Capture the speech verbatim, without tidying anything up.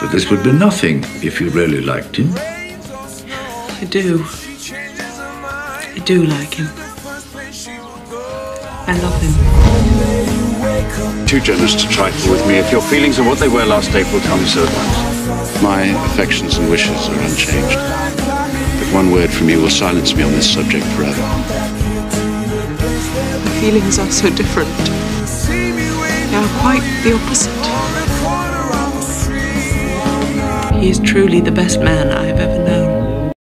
But this would be nothing if you really liked him. I do. I do like him. I love him. Too generous to trifle with me. If your feelings are what they were last April, tell me so at once. My affections and wishes are unchanged. But one word from you will silence me on this subject forever. My feelings are so different. They are quite the opposite. He is truly the best man I have ever known.